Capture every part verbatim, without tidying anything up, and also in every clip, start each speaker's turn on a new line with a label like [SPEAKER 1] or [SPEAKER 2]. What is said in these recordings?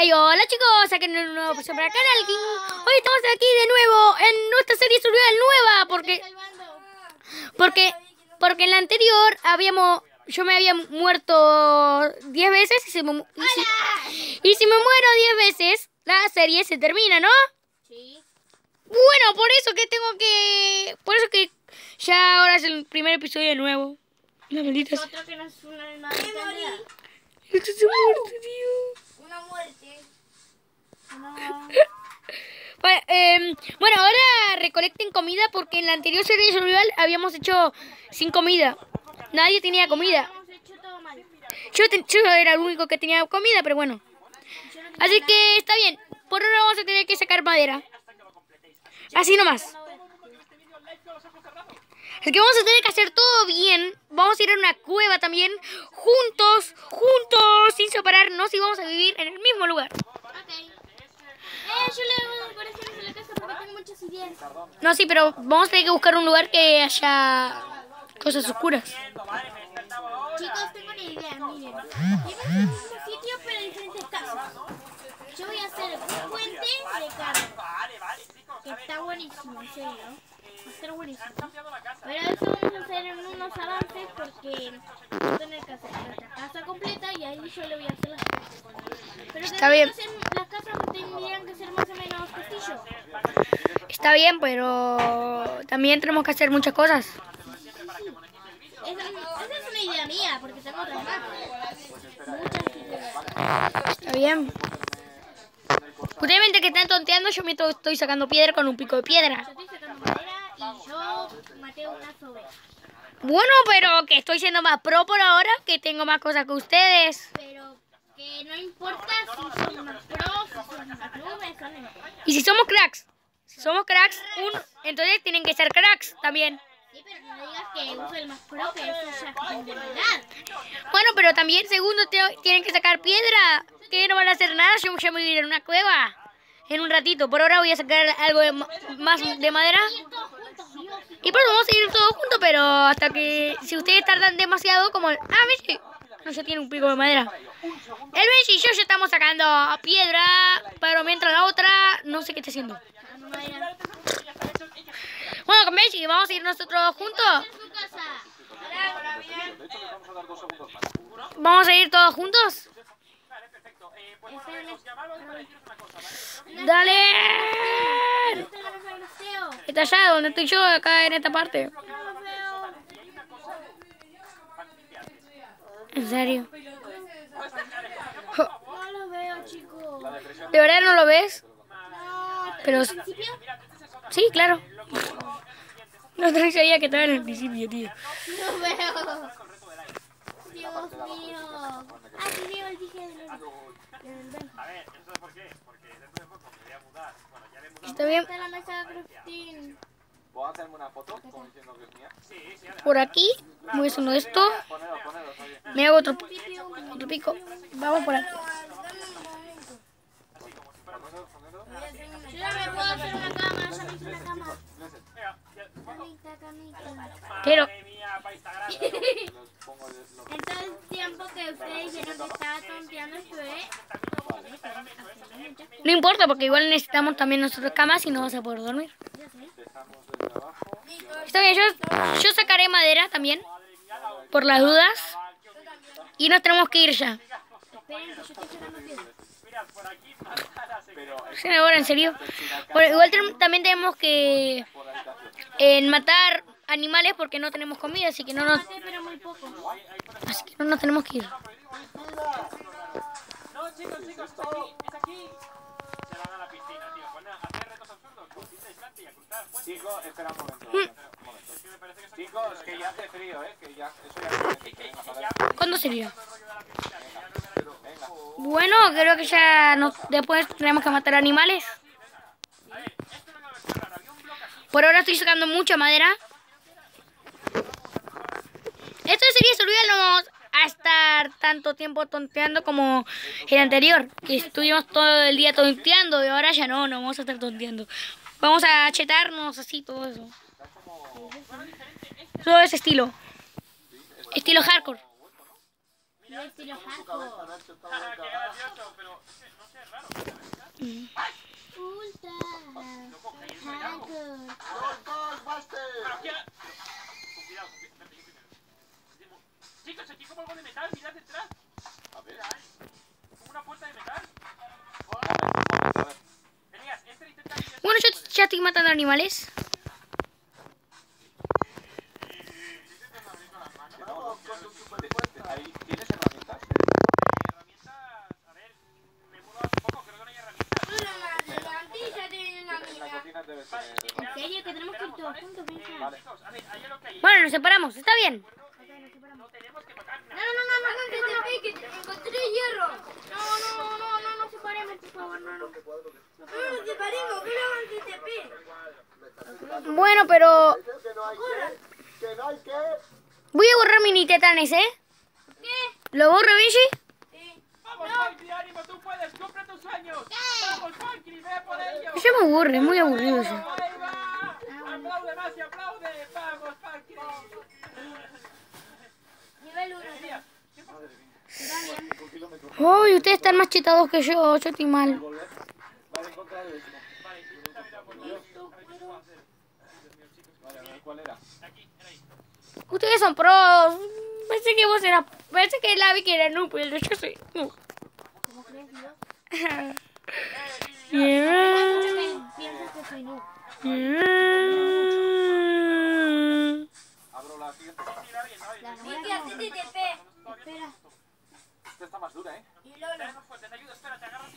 [SPEAKER 1] Hey, hola chicos, aquí en un nuevo episodio para el canal King. Hoy estamos aquí de nuevo en nuestra serie survival nueva porque porque porque en la anterior habíamos yo me había muerto diez veces y, se me, y, si, y si me muero diez veces la serie se termina, ¿no?
[SPEAKER 2] Sí.
[SPEAKER 1] Bueno, por eso que tengo que por eso que ya ahora es el primer episodio de nuevo. La maldita sea.
[SPEAKER 2] Otro que no es una alma de eternidad.
[SPEAKER 1] Esto se muerte, tío.
[SPEAKER 2] Una muerte. No.
[SPEAKER 1] Bueno, eh, bueno, ahora recolecten comida porque en la anterior serie de survival habíamos hecho sin comida. Nadie tenía comida.
[SPEAKER 2] Hemos hecho todo mal.
[SPEAKER 1] Yo, te- yo era el único que tenía comida, pero bueno.
[SPEAKER 2] Yo no tenía
[SPEAKER 1] Así
[SPEAKER 2] nada.
[SPEAKER 1] que está bien. Por ahora vamos a tener que sacar madera. Así nomás. Así que vamos a tener que hacer todo bien. Vamos a ir a una cueva también. Juntos, juntos, sin separarnos. Y vamos a vivir en el mismo lugar.
[SPEAKER 2] Ok. Eh, yo le hago decoraciones a la casa porque tengo muchas ideas.
[SPEAKER 1] No, sí, pero vamos a tener que buscar un lugar que haya cosas oscuras.
[SPEAKER 2] Chicos, tengo una idea, miren. Quiero hacer el mismo sitio pero en diferentes casas. Yo voy a hacer un puente de carne. Que está buenísimo, en serio. Va a estar buenísimo. Pero eso vamos a hacer en unos avances porque voy a tener que hacer nuestra casa completa y ahí yo le voy a hacer las casas. Pero
[SPEAKER 1] Está
[SPEAKER 2] tendrían
[SPEAKER 1] bien.
[SPEAKER 2] que ser- las casas tendrían que ser más o menos castillos.
[SPEAKER 1] Está bien, pero también tenemos que hacer muchas cosas.
[SPEAKER 2] Esa, esa es una idea mía porque tengo otras más. Muchas ideas.
[SPEAKER 1] Está bien. Ustedes mientras que están tonteando, yo me to- estoy sacando piedra con un pico de piedra.
[SPEAKER 2] Yo estoy sacando madera y yo maté unas ovejas.
[SPEAKER 1] Bueno, pero que estoy siendo más pro por ahora, que tengo más cosas que ustedes.
[SPEAKER 2] Pero que no importa si son más pros, si son más nubes, son importa.
[SPEAKER 1] Y si somos cracks, si somos cracks, un, entonces tienen que ser cracks también.
[SPEAKER 2] Sí, pero no digas que uso el más pro, que eso ya es de verdad.
[SPEAKER 1] Bueno, pero también segundo te- tienen que sacar piedra. Que no van a hacer nada, yo ya me voy a ir a una cueva en un ratito. Por ahora voy a sacar algo de ma- más de madera.
[SPEAKER 2] Y todos juntos, Dios.
[SPEAKER 1] Y pues vamos a ir todos juntos, pero hasta que si ustedes tardan demasiado como... el- Ah, Messi. No se tiene un pico de madera. El Messi y yo ya estamos sacando piedra, pero mientras la otra no sé qué está haciendo.
[SPEAKER 2] Sacando madera.
[SPEAKER 1] Bueno, con Messi, vamos a ir nosotros juntos.
[SPEAKER 2] En su casa. Ahora bien.
[SPEAKER 1] Vamos a ir todos juntos. Dale.
[SPEAKER 2] Este no lo veo.
[SPEAKER 1] Está allá donde estoy yo, acá en esta parte.
[SPEAKER 2] No lo veo.
[SPEAKER 1] En serio.
[SPEAKER 2] No lo veo, chicos.
[SPEAKER 1] ¿De verdad no lo ves?
[SPEAKER 2] No.
[SPEAKER 1] Pero
[SPEAKER 2] ¿Al principio?
[SPEAKER 1] sí, claro. No te sabía que estaba en el principio, tío.
[SPEAKER 2] No veo. Dios mío. Ah, sí veo el dije del del banco.
[SPEAKER 1] Está bien.
[SPEAKER 2] Está la mesa de crafting.
[SPEAKER 3] ¿Puedo hacerme una foto como diciendo que es mía?
[SPEAKER 1] Por aquí, voy haciendo esto.
[SPEAKER 3] Ponelo, ponelo, está bien.
[SPEAKER 1] Me hago otro, otro pico. Vamos por aquí.
[SPEAKER 3] Ponelo, ponelo.
[SPEAKER 2] Yo ya me puedo hacer una cama, ya me hice una cama. Camita, camita.
[SPEAKER 1] Pero,
[SPEAKER 3] Los pongo de- los-
[SPEAKER 2] En todo el tiempo que ustedes vieron que estaba tonteando, estuve haciendo muchas cosas.
[SPEAKER 1] no importa porque igual necesitamos también nosotros camas y no vas a poder dormir.
[SPEAKER 2] Yo sé.
[SPEAKER 3] Dejamos desde abajo.
[SPEAKER 1] Está bien, yo, yo sacaré madera también. Por las dudas. Y nos tenemos que ir ya.
[SPEAKER 2] Esperen que yo estoy sacando piedra.
[SPEAKER 3] Pero
[SPEAKER 1] Sí, ahora, en serio. Bueno, igual ten- también tenemos que eh, matar animales porque no tenemos comida, así que no nos,
[SPEAKER 2] Maté, pero muy poco.
[SPEAKER 1] así que no nos tenemos que ir.
[SPEAKER 4] No, chicos, chicos, es aquí, es aquí. Se van a la piscina, tío. Van a hacer retos absurdos con cinta aislante y a cruzar puentes.
[SPEAKER 3] chicos, espera un momento. un momento.
[SPEAKER 4] Es que me parece que es
[SPEAKER 3] Chicos, que ya hace frío, ¿eh? Que ya, eso ya se que venga, joder.
[SPEAKER 1] ¿Cuándo sería?
[SPEAKER 3] Venga.
[SPEAKER 1] Bueno, creo que ya nos, después tenemos que matar animales. Por ahora estoy sacando mucha madera. Esto sería survival, no vamos a estar tanto tiempo tonteando como el anterior, que estuvimos todo el día tonteando y ahora ya no, no vamos a estar tonteando. Vamos a chetarnos así, todo eso. Todo ese estilo. Estilo hardcore.
[SPEAKER 2] Yo estilo
[SPEAKER 3] Su
[SPEAKER 2] Paco.
[SPEAKER 3] cabeza, Nacho, está
[SPEAKER 4] Jaja,
[SPEAKER 3] muy
[SPEAKER 4] qué
[SPEAKER 3] cagada.
[SPEAKER 4] gracioso, pero es que no sé, es raro.
[SPEAKER 2] Ulta.
[SPEAKER 4] Loco, que ahí no hay algo.
[SPEAKER 2] Paco.
[SPEAKER 3] ¡Gol, gol, Master!
[SPEAKER 4] Pero aquí ha- Con cuidado, con cuidado. Espérate, yo primero. Último. Chicos, aquí como algo de metal, mirad detrás.
[SPEAKER 3] A ver.
[SPEAKER 4] Mira, hay como una puerta de metal.
[SPEAKER 3] A ver.
[SPEAKER 4] Elías, entra e intenta ir.
[SPEAKER 1] Bueno, yo ya estoy matando animales.
[SPEAKER 3] Que no, con un superfuerte. Ahí, ¿tienes herramientas?
[SPEAKER 4] Herramientas, a ver, me he mudado hace poco, creo que no hay herramientas.
[SPEAKER 3] En la cocina debes tener
[SPEAKER 2] En
[SPEAKER 3] herramientas.
[SPEAKER 2] serio, que tenemos que ir todos juntos, venga.
[SPEAKER 3] Vale.
[SPEAKER 4] Chicos, a ver, ahí es lo que hay.
[SPEAKER 1] Bueno, nos separamos, está bien.
[SPEAKER 4] No tenemos que tocar
[SPEAKER 2] No,
[SPEAKER 4] nada.
[SPEAKER 2] no, no, no, no, no, no, que encontré hierro. No, no, no, no, no separemos, por favor, no, no. No nos separemos, que no avance T P.
[SPEAKER 1] Bueno, pero
[SPEAKER 3] Dice que no hay que... Que no hay que...
[SPEAKER 1] voy a borrar mini tetanes, ¿eh?
[SPEAKER 2] ¿Qué?
[SPEAKER 1] ¿Lo borro, Benji?
[SPEAKER 2] Sí.
[SPEAKER 4] Vamos, Funky, ánimo, tú puedes, cumple tus sueños. Vamos, Funky, ve por ello.
[SPEAKER 1] Ya me aburre, es muy aburrido eso.
[SPEAKER 4] Ahí va. Aplaude más y aplaude. Vamos, Funky.
[SPEAKER 2] Nivel uno.
[SPEAKER 4] Elías,
[SPEAKER 2] Está bien.
[SPEAKER 3] Un kilómetro.
[SPEAKER 1] Uy, ustedes están más chetados que yo, yo estoy mal.
[SPEAKER 3] Volver. Vale, en contra de décimo.
[SPEAKER 4] vale, intenta ver la puerta. A ver qué se puede hacer.
[SPEAKER 3] Vale, a ver, ¿cuál era?
[SPEAKER 4] Aquí, era ahí.
[SPEAKER 1] Ustedes son pros. Pensé que vos eras... Pensé que la vi que era noob, pero yo soy noob.
[SPEAKER 2] ¿Cómo crees, Dios?
[SPEAKER 1] Yeah.
[SPEAKER 2] Piensas que soy noob.
[SPEAKER 1] Yeah.
[SPEAKER 3] Abro la siguiente.
[SPEAKER 4] Sí, va bien, va bien.
[SPEAKER 2] La verdad, no. Espera.
[SPEAKER 3] Esta está más dura, ¿eh?
[SPEAKER 2] Y Lola.
[SPEAKER 4] Dale más fuerte, te ayudo, espera, te agarro así.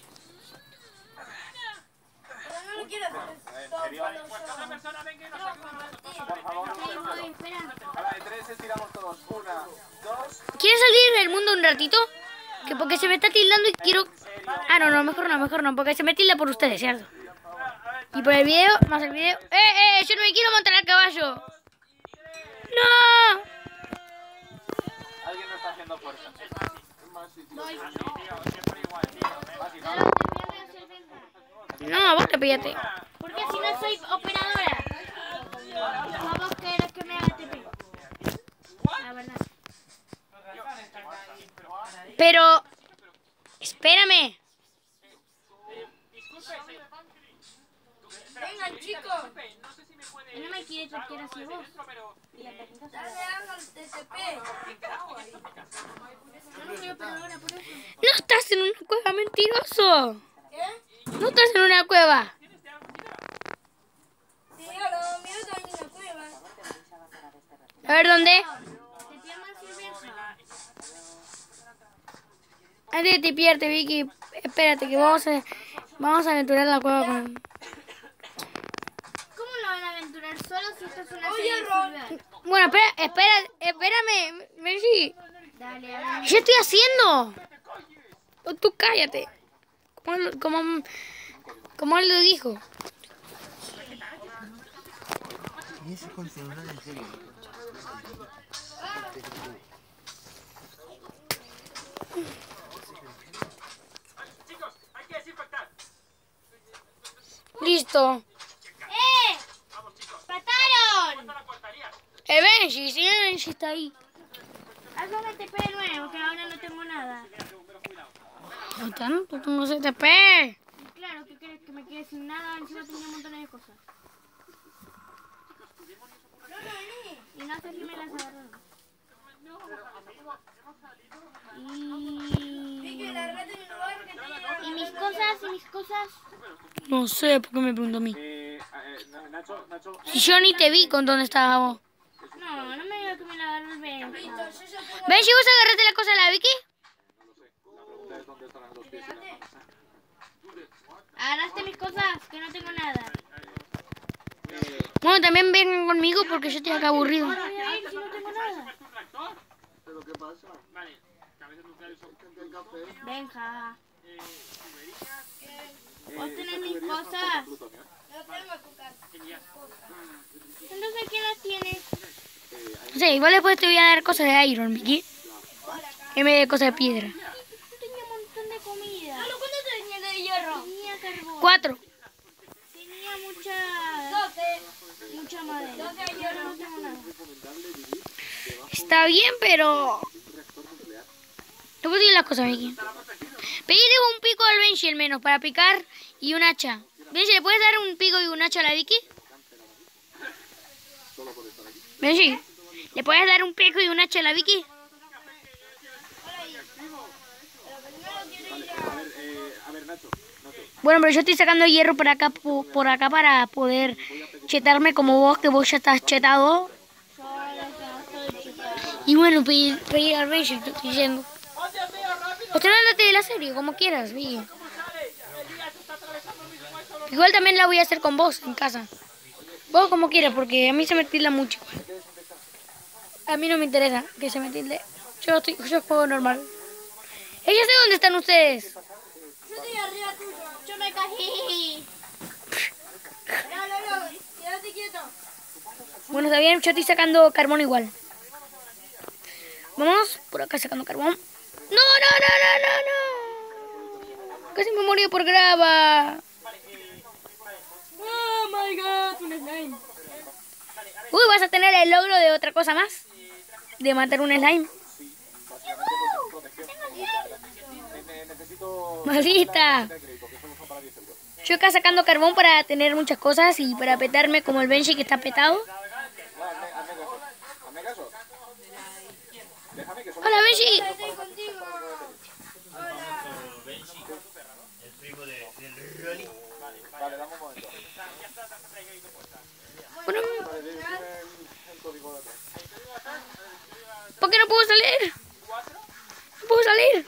[SPEAKER 2] Pero no lo quiero hacer.
[SPEAKER 3] ¿En serio?
[SPEAKER 4] Pues que otra persona venga y nos ayude a nosotros.
[SPEAKER 3] Por favor,
[SPEAKER 2] Sí, voy, espera.
[SPEAKER 3] a la de tres estiramos todos. Una, dos...
[SPEAKER 1] ¿Quieres salir del mundo un ratito? Que porque se me está tildando y quiero... Ah, no, no, mejor no, mejor no, porque se me tilda por ustedes, ¿cierto? Y por el video, más el video... ¡Eh, eh! Yo no me quiero montar al caballo. ¡No!
[SPEAKER 3] Alguien no está haciendo fuerza. Es más difícil.
[SPEAKER 2] Voy.
[SPEAKER 4] Tío, siempre igual, tío.
[SPEAKER 3] Más y
[SPEAKER 2] Lola,
[SPEAKER 3] más.
[SPEAKER 2] te voy a hacer venga.
[SPEAKER 1] No, vos te píllate.
[SPEAKER 2] Porque si no soy operadora. Vamos, querés que me haga T P. La verdad.
[SPEAKER 1] Pero... Espérame.
[SPEAKER 4] Disculpe,
[SPEAKER 2] Vengan, chicos.
[SPEAKER 4] disculpe, no sé si me puede...
[SPEAKER 2] No me quiere toquear así vos.
[SPEAKER 4] dentro, pero...
[SPEAKER 2] Dale, hagan el T P. Yo no soy operadora, por eso.
[SPEAKER 1] No estás en una cueva, mentiroso.
[SPEAKER 2] ¿Qué?
[SPEAKER 1] No estás en una cueva.
[SPEAKER 2] Sí, lo mío también en la cueva.
[SPEAKER 1] A ver, ¿dónde?
[SPEAKER 2] Te llaman cerveza.
[SPEAKER 1] Antes de tipiarte, Vicky, espérate que vamos a, vamos a aventurar la cueva con...
[SPEAKER 2] ¿Cómo lo van a aventurar solo si esto es una serie de survival?
[SPEAKER 1] Bueno, espera, espera, espérame, Benji.
[SPEAKER 2] Dale, a ver.
[SPEAKER 1] ¿Qué estoy haciendo? Oh, tú cállate. Como, lo- como, como él lo dijo.
[SPEAKER 5] Y ese concesionario en serio.
[SPEAKER 4] Chicos, hay que desinfectar.
[SPEAKER 1] Listo.
[SPEAKER 2] ¡Eh!
[SPEAKER 4] Vamos, chicos.
[SPEAKER 2] ¡Pataron!
[SPEAKER 4] Está la puerta, Elías.
[SPEAKER 1] El Benji, sí, el Benji está ahí.
[SPEAKER 2] Hazme T P de nuevo, que ahora no tengo nada.
[SPEAKER 1] No tanto, tengo C T P.
[SPEAKER 2] Y claro, ¿qué crees? Que me quede sin nada, encima tenía un montón de cosas. Y no sé si me las agarraron. Y... y mis cosas, y mis cosas.
[SPEAKER 1] No sé, ¿por qué me preguntó a mí?
[SPEAKER 3] Eh, eh, Nacho, Nacho...
[SPEAKER 1] Si yo ni te vi con dónde estabas vos.
[SPEAKER 2] No, no me digas que me la agarró el Benji.
[SPEAKER 1] Benji, ¿vos agarraste la cosa de la Vicky?
[SPEAKER 3] No lo sé. La pregunta es dónde estarán los pies y las manos.
[SPEAKER 2] Agarraste mis cosas, que no tengo nada.
[SPEAKER 1] Bueno, también vengan conmigo porque yo estoy acá aburrido.
[SPEAKER 2] Voy a ir si no tengo nada.
[SPEAKER 4] ¿Tu tractor?
[SPEAKER 3] ¿Pero qué pasa?
[SPEAKER 4] Vale. Cabezas nucleares son...
[SPEAKER 3] El café.
[SPEAKER 2] Benja.
[SPEAKER 4] Eh, tuberías.
[SPEAKER 2] Vos tenés mis
[SPEAKER 3] tuberías son
[SPEAKER 2] cosas.
[SPEAKER 3] con Plutonio, ¿eh?
[SPEAKER 4] Elías.
[SPEAKER 2] Entonces, ¿quién las tiene?
[SPEAKER 1] No sé, igual después te voy a dar cosas de Iron, Vicky. En vez de cosas de piedra.
[SPEAKER 2] Yo tenía un montón de comida. ¿Cuánto tenía de hierro? Tenía carbón.
[SPEAKER 1] Cuatro.
[SPEAKER 2] Tenía mucha... doce. Mucha madera. doce y ahora no tengo nada.
[SPEAKER 1] Está bien, pero... Te voy a decir las cosas, Vicky. Pedile un pico al Benji al menos para picar y un hacha. Benji, ¿le puedes dar un pico y un hacha a la Vicky? Benji, ¿le puedes dar un pico y un hacha a la Vicky? Bueno, pero yo estoy sacando hierro por acá, por, por acá para poder chetarme como vos, que vos ya estás chetado. Y bueno, pedir, pedir al Benji, te estoy diciendo. O te andate de la serie, como quieras, Vicky. Igual también la voy a hacer con vos en casa. Vos como quieras, porque a mí se me tilda mucho. A mí no me interesa que se me tilde. Yo, estoy, yo juego normal. Eh, ya sé dónde están ustedes.
[SPEAKER 2] Yo estoy arriba tuyo. Yo me caí. No, no, no. Quédate quieto.
[SPEAKER 1] Bueno, está bien, yo estoy sacando carbón igual. Vamos por acá sacando carbón. ¡No, no, no, no, no, no! Casi me morí por grava. Oh my god, un slime. Uy, vas a tener el logro de otra cosa más. De matar un slime. Maldita. Yo acá sacando carbón para tener muchas cosas y para petarme como el Benji que está petado. Hola, Benji. Bueno, ¿por qué no puedo salir? No puedo salir.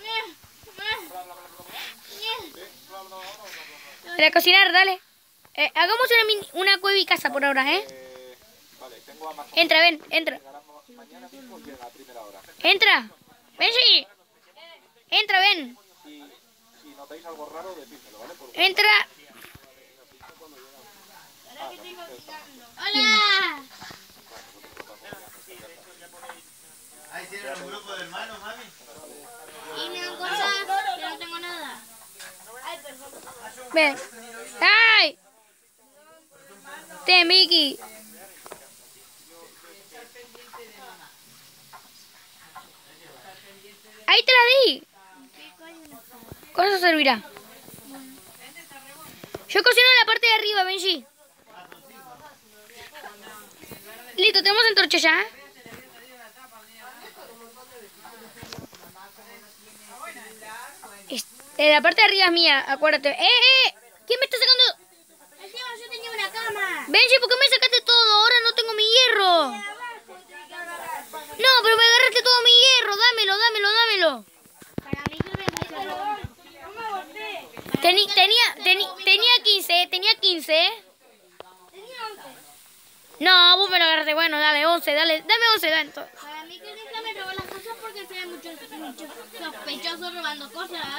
[SPEAKER 1] Para cocinar, dale. Eh, hagamos una, mini, una cueva y casa por ahora, ¿eh? Entra, ven, entra. Entra. Benji. Entra, ven. Entra.
[SPEAKER 2] ¡Hola!
[SPEAKER 5] Ahí tienen un grupo de hermanos, mami.
[SPEAKER 2] Y me dan cosas, yo no tengo nada.
[SPEAKER 1] Ven. ¡Ay! Ten, Vicky. Ahí te la di. Con eso servirá. Yo cocino en la parte de arriba, Benji. Listo, tenemos antorcha ya. Eh, la parte de arriba es mía, acuérdate. ¡Eh, eh! ¿Quién me está sacando?
[SPEAKER 2] Encima yo tenía una cama.
[SPEAKER 1] Benji, ¿por qué me sacaste todo? Ahora no tengo mi hierro. No, pero me agarraste todo mi hierro. Dámelo, dámelo, dámelo.
[SPEAKER 2] Para mí que me
[SPEAKER 5] No me golpeé.
[SPEAKER 1] Teni, tenía, teni, tenía quince, tenía quince.
[SPEAKER 2] Tenía once.
[SPEAKER 1] No, vos me lo agarraste. Bueno, dale, once, dale. Dame once, dale.
[SPEAKER 2] Para mí que déjame robar las cosas porque soy muchos muchos sospechosos robando cosas.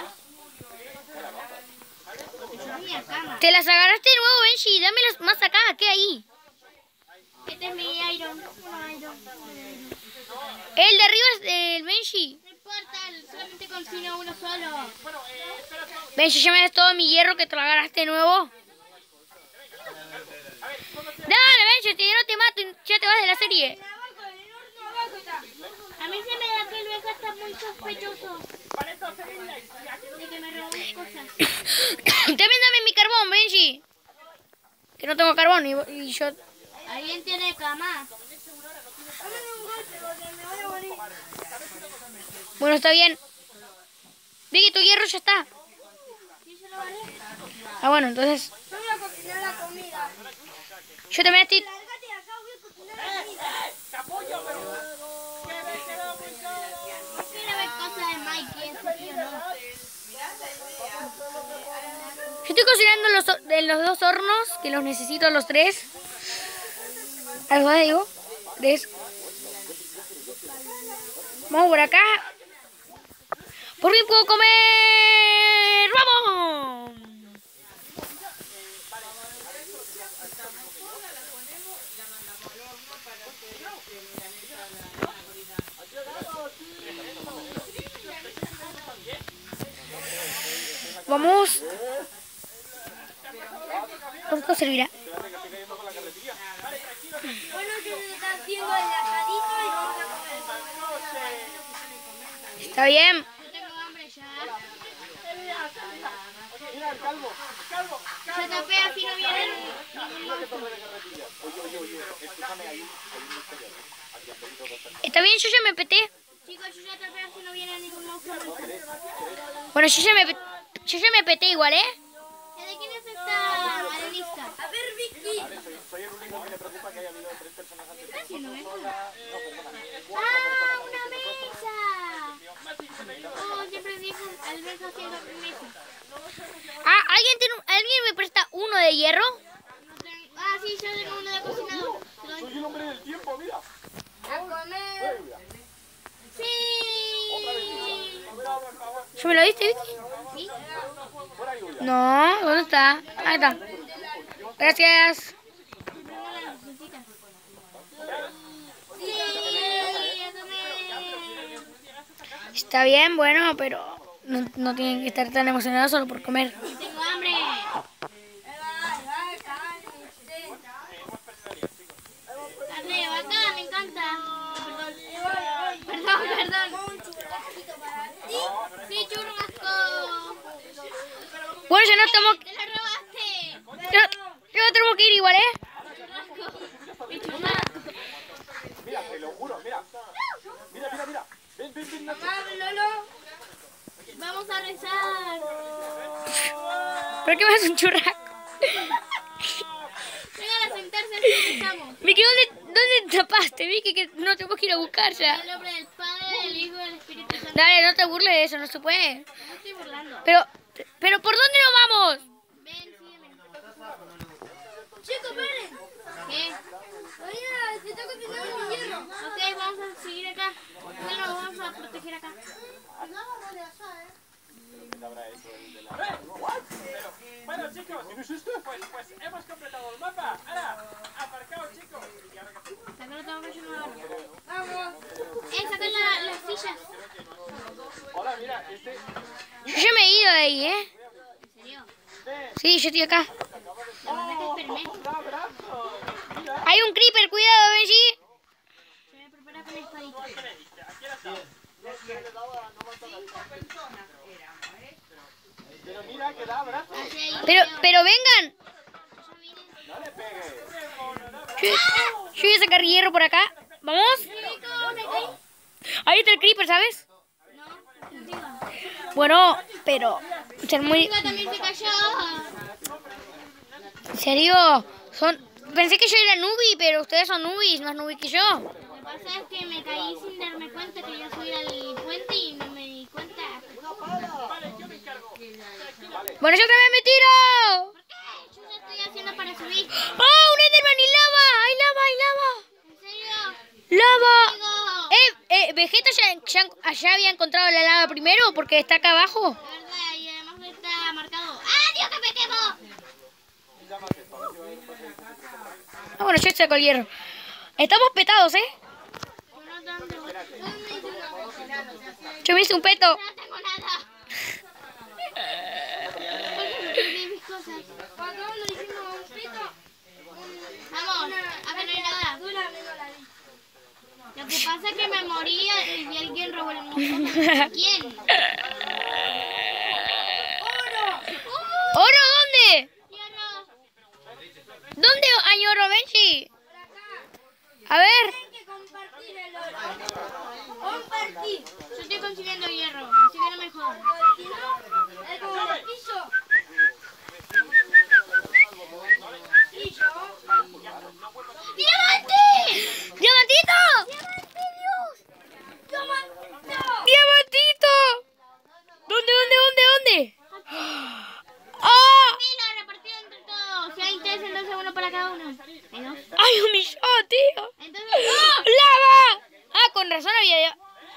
[SPEAKER 2] Yo tenía cama.
[SPEAKER 1] Te las agarraste de nuevo, Benji. Dámelas más acá. ¿Qué hay?
[SPEAKER 2] Este es mi iron. Un iron.
[SPEAKER 1] El de arriba es el Benji.
[SPEAKER 2] No importa, solamente cocino uno solo.
[SPEAKER 1] Benji, ya me das todo mi hierro que te lo agarraste de nuevo. Dale, Benji, si yo no te mato, ya te vas de la serie.
[SPEAKER 2] A mí se me da que Luis está muy sospechoso de que me roben cosas.
[SPEAKER 1] También dame mi carbón, Benji. Que no tengo carbón y, y yo...
[SPEAKER 2] ¿Alguien tiene cama?
[SPEAKER 1] Bueno, está bien. Vicky, tu hierro ya está. Ah, bueno, entonces...
[SPEAKER 2] Yo voy a cocinar la comida.
[SPEAKER 1] Yo también estoy...
[SPEAKER 2] Lárgate de acá, voy a cocinar la comida. No quiero ver cosas de Mikey, eso tío, no.
[SPEAKER 1] Yo estoy cocinando los, en los dos hornos, que los necesito los tres. Algo digo. Tres. Vamos por acá. Por fin puedo comer. ¡Vamos! Vamos. ¿Cuánto servirá?
[SPEAKER 2] Bueno, que se está haciendo el asadito y vamos a comer.
[SPEAKER 1] Está bien.
[SPEAKER 2] Yo tengo
[SPEAKER 4] calvo, calvo,
[SPEAKER 2] Se tapea si no viene ningún monstruo.
[SPEAKER 3] Oye, oye, oye, escúchame, hay un, hay un misterio. Aquí han venido dos personas.
[SPEAKER 1] ¿Está bien? Yo ya me peté.
[SPEAKER 2] Chicos, yo ya tapeo si no viene ningún monstruo.
[SPEAKER 1] Bueno, yo ya me, pe- yo ya me peté igual, ¿eh?
[SPEAKER 2] ¿De quién es esta arenista? A ver, Vicky.
[SPEAKER 3] Soy, soy el único que le preocupa que haya habido tres personas antes.
[SPEAKER 2] ¿Qué haciendo, eh?
[SPEAKER 3] No, perdona,
[SPEAKER 2] ¡Ah, una mesa! Oh, siempre dijo al menos haciendo mesa.
[SPEAKER 1] Ah, ¿alguien, tiene, un- ¿alguien me presta uno de hierro?
[SPEAKER 2] No tengo- Ah, sí, yo tengo uno de cocinador. Te lo doy.
[SPEAKER 3] soy el hombre del tiempo, mira.
[SPEAKER 2] A comer. Sí.
[SPEAKER 1] ¿Yo me lo diste, Vicky?
[SPEAKER 2] ¿Sí?
[SPEAKER 1] No, ¿dónde está? Ahí está. Gracias.
[SPEAKER 2] No la necesitas. Sí, a comer.
[SPEAKER 1] Está bien, bueno, pero no, no tienen que estar tan emocionados solo por comer.
[SPEAKER 2] Tengo hambre. Carne de vaca, me encanta. Perdón, perdón. Sí, churrasco.
[SPEAKER 1] Bueno, ya no estamos...
[SPEAKER 2] Te lo robaste.
[SPEAKER 1] Ya, ya no tenemos que ir igual, ¿eh?
[SPEAKER 2] Churrasco. Mi churrasco.
[SPEAKER 3] Mira, te lo juro, mira. Mira, mira, mira. Ven, ven, ven, Nacho.
[SPEAKER 2] Mamá, Lolo. Vamos a rezar.
[SPEAKER 1] ¿Por qué me haces un churrasco?
[SPEAKER 2] Vengan a sentarse así rezamos.
[SPEAKER 1] Vicky, ¿dónde, ¿dónde tapaste? Vicky, que no tenemos que ir a buscar ya.
[SPEAKER 2] En el nombre del Padre, del Hijo y del Espíritu Santo.
[SPEAKER 1] Dale, no te burles de eso, no se puede.
[SPEAKER 2] No estoy burlando.
[SPEAKER 1] Pero, pero ¿por dónde nos vamos?
[SPEAKER 2] Ven, sígueme. Chicos, ven. ¿Qué? Oye, se está cocinando un hierro. Ok, vamos a seguir acá. Bueno, vamos a proteger acá.
[SPEAKER 4] Bueno, chicos, pues, pues hemos completado el mapa. Ahora, aparcaos, chicos. Y ahora que
[SPEAKER 2] Sácalo, tengo que ayudar ahora. Vamos. Eh, saca la- las sillas.
[SPEAKER 3] Hola, mira, este.
[SPEAKER 1] Yo ya me he ido de ahí, ¿eh?
[SPEAKER 2] ¿En serio?
[SPEAKER 1] Sí, yo estoy acá.
[SPEAKER 2] La verdad que espermé.
[SPEAKER 1] Hay un creeper, cuidado, Benji.
[SPEAKER 2] Se me prepara con la espadita.
[SPEAKER 3] Pero mira que da abrazo.
[SPEAKER 2] Hacia ahí.
[SPEAKER 1] Pero, pero vengan.
[SPEAKER 2] Yo vine.
[SPEAKER 3] No le pegues.
[SPEAKER 1] Yo, yo voy a sacar hierro por acá. ¿Vamos?
[SPEAKER 2] Chicos, me caí.
[SPEAKER 1] Ahí está el creeper, ¿sabes?
[SPEAKER 2] No, contigo.
[SPEAKER 1] Bueno, pero... Ser muy...
[SPEAKER 2] Chica también se cayó.
[SPEAKER 1] ¿En serio? Son... Pensé que yo era nubi, pero ustedes son nubis, más nubi que yo.
[SPEAKER 2] Lo que pasa es que me caí sin darme cuenta que iba a subir al puente y no me di cuenta.
[SPEAKER 1] Bueno, yo también me tiro.
[SPEAKER 2] ¿Por qué? Yo ya estoy haciendo para subir.
[SPEAKER 1] ¡Oh, un Enderman y lava! ¡Hay lava, hay lava!
[SPEAKER 2] ¿En serio?
[SPEAKER 1] ¡Lava!
[SPEAKER 2] Digo,
[SPEAKER 1] Eh, eh, ¿Vegeta ya, ya, allá había encontrado la lava primero? Porque está acá abajo.
[SPEAKER 2] de verdad, y además está marcado. ¡Ah, Dios, que me quemo!
[SPEAKER 1] Ah, bueno, yo saco el hierro. Estamos petados, ¿eh?
[SPEAKER 2] Yo no tanto. ¿Dónde hice una?
[SPEAKER 1] Yo me hice un peto.
[SPEAKER 2] No tengo nada. Perdí mis cosas. ¿Cuándo lo hicimos un pito? Vamos, acá no hay nada. Lo que pasa es que me morí y alguien robó el mío. ¿Quién?
[SPEAKER 1] ¿Oro dónde?
[SPEAKER 2] Hierro.
[SPEAKER 1] ¿Dónde hay oro, Benji? A ver.
[SPEAKER 2] Compartir. Yo estoy consiguiendo hierro, así que no me jodan. ¡Diamante!
[SPEAKER 1] ¡Diamantito!
[SPEAKER 2] ¡Diamante, Dios! ¡Diamante!
[SPEAKER 1] ¡Diamantito! ¿Dónde, dónde, dónde, dónde? ¡Ah!
[SPEAKER 2] Sí, lo repartido entre todos. Si hay tres, entonces uno para cada uno. ¿Hay dos?
[SPEAKER 1] ¡Ay, un millón, tío!
[SPEAKER 2] Entonces... ¡Oh!
[SPEAKER 1] ¡Lava! Ah, con razón había...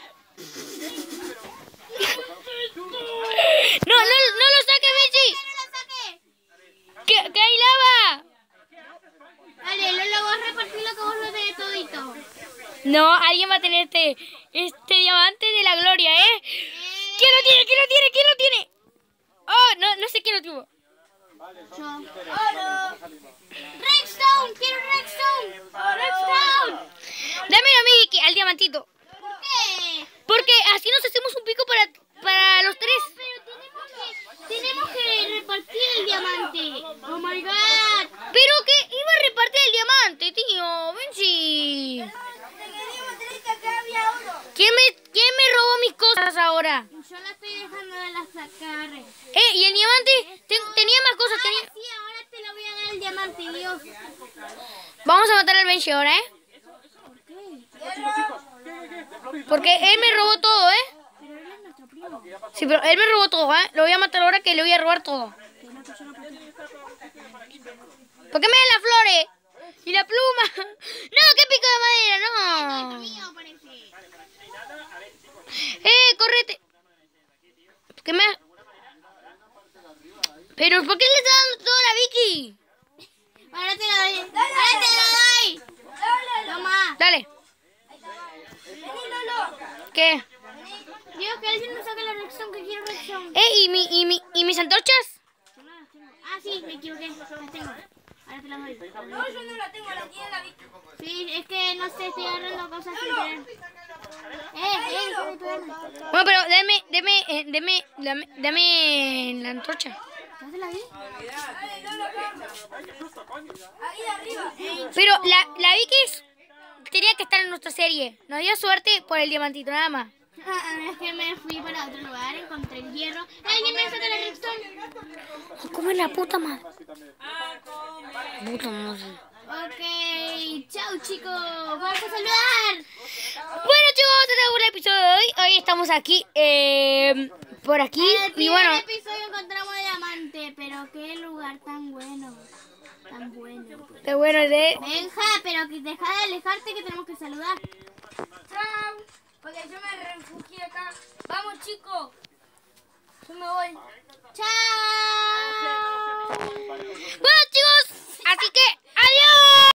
[SPEAKER 1] No, no, no lo saques, Benji.
[SPEAKER 2] ¡No lo saqué!
[SPEAKER 1] ¡Que, que hay lava!
[SPEAKER 2] Dale, Lolo, vos repartí lo que vos lo tenés todito.
[SPEAKER 1] No, alguien va a tener este, este diamante de la gloria, ¿eh? ¿Quién lo tiene? ¿Quién lo tiene? ¿Quién lo tiene? Oh, no, no sé quién lo tuvo.
[SPEAKER 2] Yo. ¡Redstone! ¡Quiero Redstone! ¡Redstone!
[SPEAKER 1] Dámelo a mí, Vicky, al diamantito.
[SPEAKER 2] ¿Por qué?
[SPEAKER 1] Porque así nos hacemos un pico para, para los tres.
[SPEAKER 2] Pero tenemos que, tenemos que repartir todas las sacar.
[SPEAKER 1] Eh, y el diamante, ten- tenía más cosas.
[SPEAKER 2] Ahora
[SPEAKER 1] Tenía...
[SPEAKER 2] sí, ahora te lo voy a dar el diamante, Dios.
[SPEAKER 1] Vamos a matar al vencedor, ¿eh?
[SPEAKER 2] ¿Por qué?
[SPEAKER 1] Porque él me robó todo, ¿eh?
[SPEAKER 2] Pero él es nuestro primo.
[SPEAKER 1] Sí, pero él me robó todo, ¿eh? Lo voy a matar ahora que le voy a robar todo.
[SPEAKER 2] Que no, que yo no puedo.
[SPEAKER 1] ¿Por qué me dan las flores? Y la pluma. No, qué pico de madera, no.
[SPEAKER 2] Mío, parece.
[SPEAKER 1] Eh, correte. ¿Por qué me... Pero ¿por qué le está dando todo a la Vicky?
[SPEAKER 2] Ahora te lo doy. Ahora te lo doy. Toma.
[SPEAKER 1] Dale. ¿Qué?
[SPEAKER 2] Dios, que alguien me saque la reacción, que quiero reacción.
[SPEAKER 1] Eh, ¿y, mi, y, mi, ¿y mis antorchas?
[SPEAKER 2] Yo no las tengo. Ah, sí, me equivoqué. Las tengo. Ahora te las doy.
[SPEAKER 6] No, yo no la tengo, la tiene la Vicky.
[SPEAKER 2] Sí, es que no sé, estoy agarrando cosas sin querer. Eh, eh, deja de pegarme.
[SPEAKER 1] Bueno, pero dame, dame, eh, dame, dame, dame la antorcha.
[SPEAKER 2] ¿Ya te la di?
[SPEAKER 6] Ahí arriba.
[SPEAKER 1] Pero la, la Vicky es- tenía que estar en nuestra serie. Nos dio suerte por el diamantito, nada más.
[SPEAKER 2] Ah, es que me fui para otro lugar, encontré el hierro. ¿Alguien me saca la reacción?
[SPEAKER 1] ¿Cómo es la puta madre? Puta madre.
[SPEAKER 2] Ok, chao chicos, vamos a saludar.
[SPEAKER 1] Bueno chicos, este fue el episodio de hoy. Hoy estamos aquí, eh, por aquí.
[SPEAKER 2] En el
[SPEAKER 1] Y
[SPEAKER 2] primer
[SPEAKER 1] bueno,
[SPEAKER 2] episodio encontramos diamante, pero qué lugar tan bueno. Tan bueno.
[SPEAKER 1] de bueno de...
[SPEAKER 2] Benja, pero que deja de alejarte que tenemos que saludar.
[SPEAKER 6] Chao. Porque yo me refugié acá. Vamos, chicos. Yo me voy.
[SPEAKER 2] Chao.
[SPEAKER 1] Bueno chicos, así que